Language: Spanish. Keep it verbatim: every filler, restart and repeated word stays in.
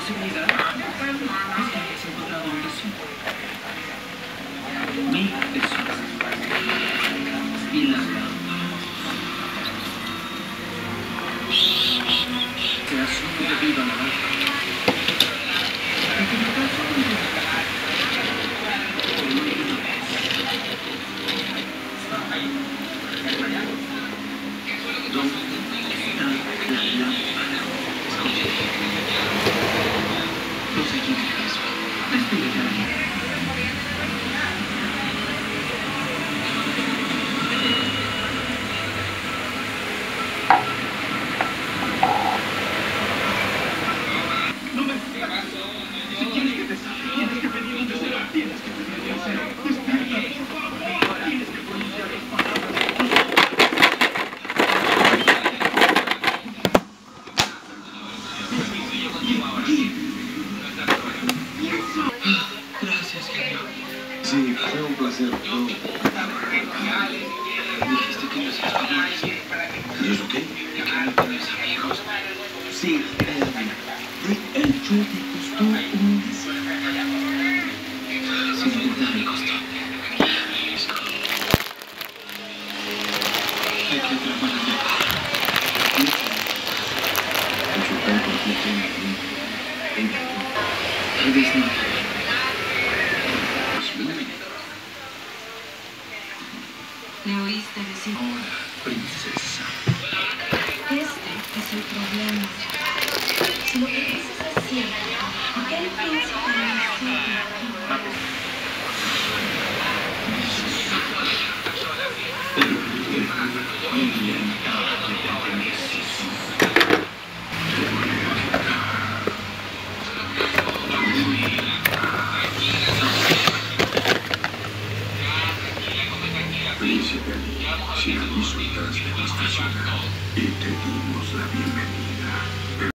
posibilidad es que hayas encontrado un tesoro. Mi tesoro. Y la te asumo debido a la baja. En tu caso, pero no entiendo qué es. ¿Dónde está la lámpara? No se equivocas. Estoy aquí. No me digas. Si quieres que te salve, tienes que pedir un deseo. Tienes que pedir un deseo. Despierta, por favor. Tienes que pronunciar las palabras. Gracias, genio. Sí, fue un placer. ¿No? Dijiste que no seas feliz. ¿Y eso qué? Y que no tienes amigos. Sí, eh, el show te costó un deseo. Sin duda me costó. Hay que atrapar a mi padre. Mucho tanto tiempo en Tal vez no. ¿Le oíste decir? Ahora, princesa. Este es el problema. Si lo que dices es cierto, el príncipe no es cierto. Príncipe, si aquí soltaste esta ciudad y te dimos la bienvenida.